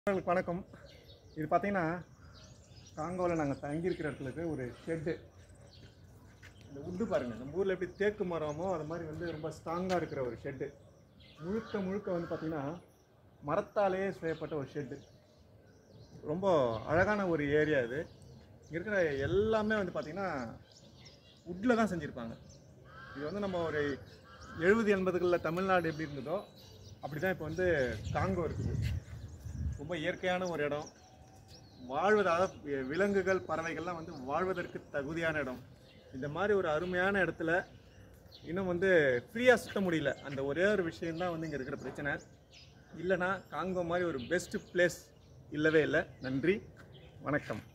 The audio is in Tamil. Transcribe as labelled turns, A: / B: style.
A: வணக்கம். இது பார்த்தீங்கன்னா காங்கோவில் நாங்கள் தங்கியிருக்கிற இடத்துல ஒரு ஷெட்டு. இந்த உட்டு பாருங்கள், நம்ம ஊரில் எப்படி தேக்கு மரமோ அது மாதிரி ரொம்ப ஸ்ட்ராங்காக இருக்கிற ஒரு ஷெட்டு. முழுக்க வந்து பார்த்திங்கன்னா மரத்தாலே செய்யப்பட்ட ஒரு ஷெட்டு. ரொம்ப அழகான ஒரு ஏரியா இது. இங்கே இருக்கிற எல்லாமே பார்த்திங்கன்னா உட்டில் தான் செஞ்சுருப்பாங்க. இது நம்ம ஒரு 70-80களில் தமிழ்நாடு எப்படி இருந்ததோ அப்படி தான் இப்போ காங்கோ இருக்குது. ரொம்ப இயற்கையான ஒரு இடம், வாழ்வதாக விலங்குகள் பறவைகள்லாம் வாழ்வதற்கு தகுதியான இடம். இந்த மாதிரி ஒரு அருமையான இடத்துல இன்னும் ஃப்ரீயாக சுத்த முடியல. அந்த ஒரே ஒரு விஷயந்தான் இங்கே இருக்கிற பிரச்சனை. இல்லைனா காங்கோ மாதிரி ஒரு பெஸ்ட் பிளேஸ் இல்லவே இல்லை. நன்றி, வணக்கம்.